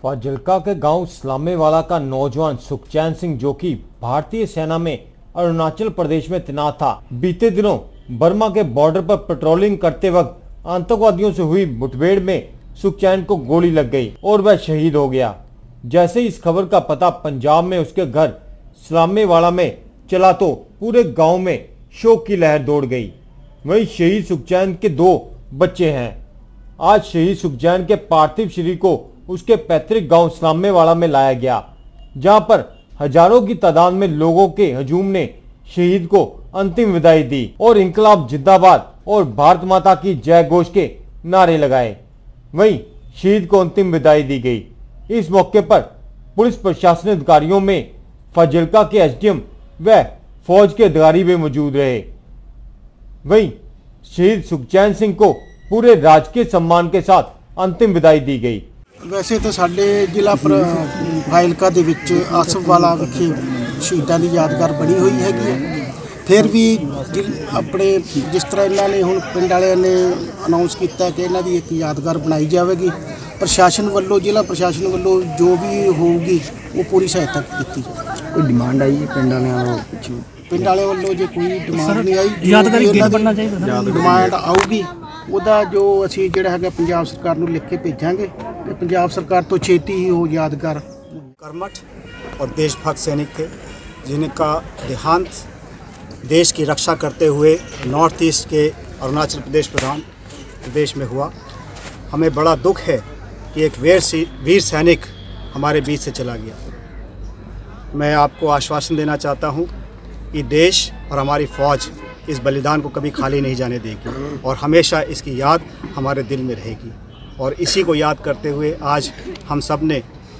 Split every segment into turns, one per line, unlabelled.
फाजिल्का के गांव इस्लामेवाला का नौजवान सुखचैन सिंह, जो कि भारतीय सेना में अरुणाचल प्रदेश में तैनात था, बीते दिनों बर्मा के बॉर्डर पर पेट्रोलिंग करते वक्त आतंकवादियों से हुई मुठभेड़ में सुखचैन को गोली लग गई और वह शहीद हो गया। जैसे इस खबर का पता पंजाब में उसके घर इस्लामेवाला में चला तो पूरे गांव में शोक की लहर दौड़ गई। वहीं शहीद सुखचैन के 2 बच्चे हैं। आज शहीद सुखचैन के पार्थिव शरीर को उसके पैतृक गांव इस्लामेवाला में लाया गया, जहां पर हजारों की तादाद में लोगों के हजूम ने शहीद को अंतिम विदाई दी और इंकलाब जिंदाबाद और भारत माता की जय घोष के नारे लगाए। वहीं शहीद को अंतिम विदाई दी गई। इस मौके पर पुलिस प्रशासन अधिकारियों में फाजिल्का के एसडीएम व फौज के अधिकारी भी मौजूद रहे। वहीं शहीद सुखचैन सिंह को पूरे राजकीय सम्मान के साथ अंतिम विदाई दी गई।
वैसे तो साडे जिला फाजिल्का दे विच आसफवाला विखे शहीदां दी यादगार बनी हुई हैगी। फिर भी अपने जिस तरह इन्होंने हुण पिंड वालियां ने अनाउंस किया कि इन्हां दी एक यादगार बनाई जाएगी, प्रशासन वालों जिला प्रशासन वालों जो भी होगी वो पूरी सहायता की जाएगी।
कोई डिमांड आई है पिंड वालियां
पिंड वाले वालों जो कोई डिमांड नहीं आई, यादगारी बनना चाहिए। डिमांड आऊगी ਉਹਦਾ जो ਅਸੀਂ ਜਿਹੜਾ ਹੈਗਾ पंजाब सरकार ਨੂੰ लिख के भेजांगे ਤੇ पंजाब सरकार तो छेती ही हो यादगार।
कर्मठ और देशभक्त सैनिक थे जिनका देहांत देश की रक्षा करते हुए नॉर्थ ईस्ट के अरुणाचल प्रदेश में हुआ। हमें बड़ा दुख है कि एक वीर सैनिक हमारे बीच से चला गया। मैं आपको आश्वासन देना चाहता हूँ कि देश और हमारी फ़ौज इस बलिदान को कभी खाली नहीं जाने देगी और हमेशा इसकी याद हमारे दिल में रहेगी। और इसी को याद करते हुए आज हम सब ने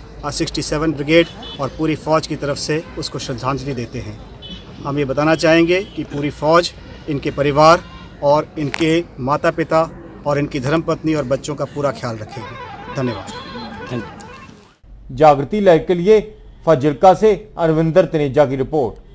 67 ब्रिगेड और पूरी फ़ौज की तरफ से उसको श्रद्धांजलि देते हैं। हम ये बताना चाहेंगे कि पूरी फ़ौज, इनके परिवार और इनके माता पिता और इनकी धर्मपत्नी और बच्चों का पूरा ख्याल रखेगी। धन्यवाद।
जागृति लहर के लिए फाजिल्का से अरविंदर तनेजा की रिपोर्ट।